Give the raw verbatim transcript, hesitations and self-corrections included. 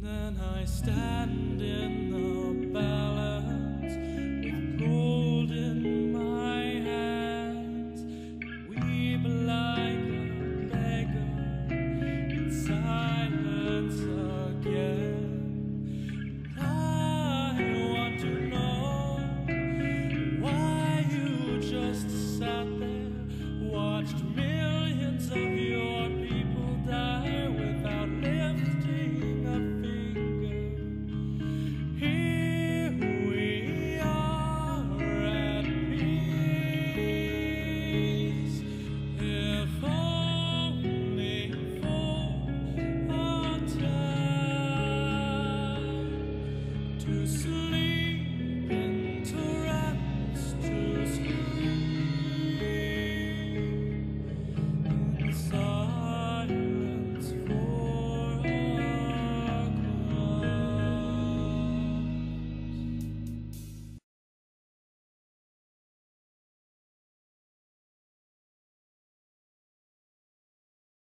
Then I stand in the balance with gold in my hands, weep like a beggar in silence again. I want to know why you just sat there, watched millions of your people die without lifting a finger. Here we are at peace, if only for a time to sleep.